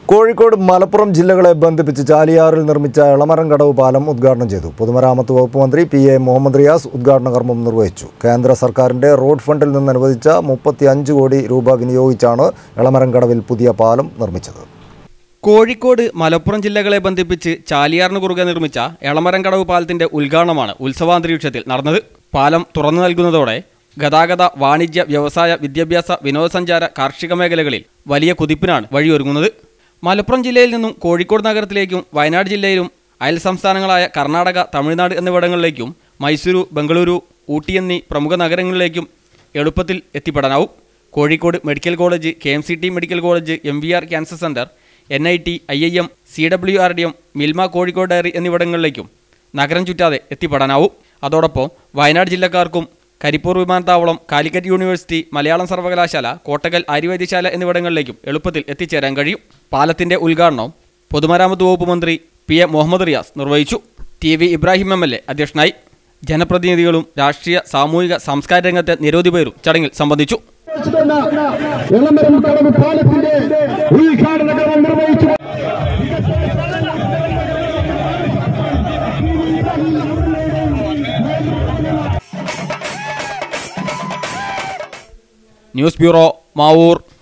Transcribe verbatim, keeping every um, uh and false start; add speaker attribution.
Speaker 1: കോഴിക്കോട് മലപ്പുറം ജില്ലകളെ ബന്ധിപ്പിച്ച് ചാലിയാറിൽ നിർമ്മിച്ച എളമരംകടവ് പാലം ഉദ്ഘാടനം ചെയ്തു. പൊതുമരാമത്ത് വകുപ്പ് മന്ത്രി പി എ മുഹമ്മദ് റിയാസ് ഉദ്ഘാടന കർമ്മം നിർവഹിച്ചു. കേന്ദ്ര സർക്കാരിന്റെ റോഡ് ഫണ്ടിൽ നിന്ന് അനുവദിച്ച മുപ്പത്തിയഞ്ച് കോടി രൂപ വിനിയോഗിച്ചാണ് എളമരംകടവിൽ പുതിയ പാലം നിർമ്മിച്ചത്.
Speaker 2: കോഴിക്കോട് മലപ്പുറം ജില്ലകളെ ബന്ധിപ്പിച്ച് ചാലിയാറിന് കുറുകെ നിർമ്മിച്ച എളമരംകടവ് പാലത്തിന്റെ ഉദ്ഘാടനമാണ് ഉത്സവാന്തരീക്ഷത്തിൽ നടന്നത്. പാലം തുറന്നു നൽകുന്നതോടെ ഗതാഗത, വാണിജ്യ, വ്യവസായ, വിദ്യാഭ്യാസ, വിനോദസഞ്ചാര, കാർഷിക മേഖലകളിൽ വലിയ കുതിപ്പിനാണ് വഴിയൊരുങ്ങുന്നത്. മലപ്പുറം ജില്ലയിൽ നിന്നും കോഴിക്കോട് നഗരത്തിലേക്കും വയനാട് ജില്ലയിലും അയൽ സംസ്ഥാനങ്ങളായ കർണാടക, തമിഴ്നാട് എന്നിവിടങ്ങളിലേക്കും മൈസൂരു, ബംഗളൂരു, ഊട്ടി എന്നീ പ്രമുഖ നഗരങ്ങളിലേക്കും എളുപ്പത്തിൽ എത്തിപ്പെടാനാവും. Kozhikode medical college, K M C T medical college, M V R cancer centre, N I T, I I M, C W R D M, Milma Kozhikode dairy എന്നിവിടങ്ങളിലേക്കും നഗരം ചുറ്റാതെ എത്തിപ്പെടാനാവും. അതോടൊപ്പം വയനാട് ജില്ലക്കാർക്കും കരിപ്പൂർ വിമാനത്താവളം, കാലിക്കറ്റ് യൂണിവേഴ്സിറ്റി, മലയാളം സർവകലാശാല, കോട്ടകൽ ആര്യവൈദ്യശാല എന്നിവിടങ്ങളിലേക്കും എളുപ്പത്തിൽ എത്തിച്ചേരാൻ കഴിയും. പാലത്തിന്റെ ഉദ്ഘാടനം പൊതുമരാമത്ത് വകുപ്പ് മന്ത്രി പി എ മുഹമ്മദ് റിയാസ് നിർവഹിച്ചു. T V Ibrahim M L A അധ്യക്ഷനായി. ജനപ്രതിനിധികളും രാഷ്ട്രീയ, സാമൂഹിക, സാംസ്കാരിക രംഗത്തെ നിരവധി പേരും ചടങ്ങിൽ സംബന്ധിച്ചു. News bureau, Mavoor.